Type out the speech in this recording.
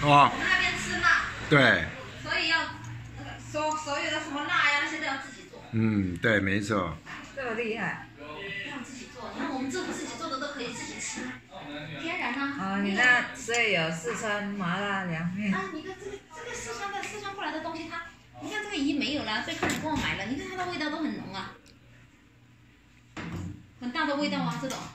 哦， 我们那边吃辣， 对， 所以要所有的什么辣呀那些都要自己做。 嗯，对，没错。 这么厉害。 要自己做，你看我们自己做的都可以自己吃，天然啊。 哦，你那所以有四川麻辣凉面。 啊，你看这个四川过来的东西，你看这个已经没有了，贝克你跟我买了，你看它的味道都很浓啊，很大的味道啊，这种。